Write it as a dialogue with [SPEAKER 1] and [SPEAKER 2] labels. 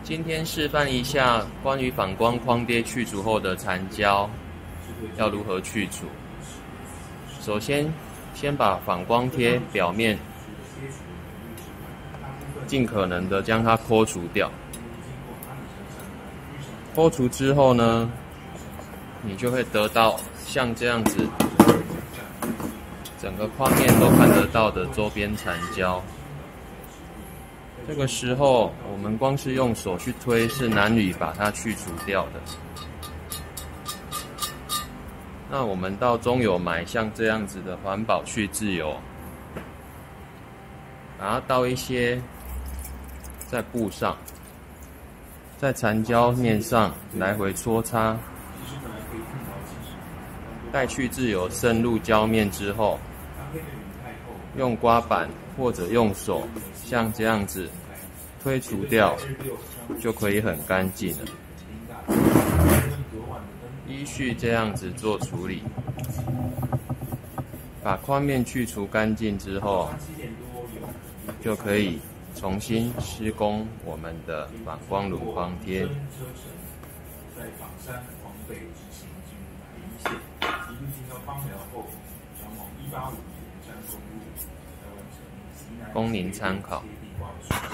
[SPEAKER 1] 今天示范一下关于反光框贴去除后的残胶要如何去除。首先把反光贴表面尽可能的将它抠除掉。抠除之后呢，你就会得到像这样子，整个框面都看得到的周边残胶。这个时候，我们光是用手去推是难以把它去除掉的。那我们到中油买像这样子的环保去渍油，把它倒一些在布上，在残胶面上来回搓擦，待去渍油渗入胶面之后，用刮板或者用手像这样子推除掉，就可以很干净了。依序这样子做处理，把框面去除干净之后，就可以重新施工我们的反光轮框贴。在仿山黄北执行进入哪一线，一路经到枋寮后，转往185连山公路，来完成供您参考。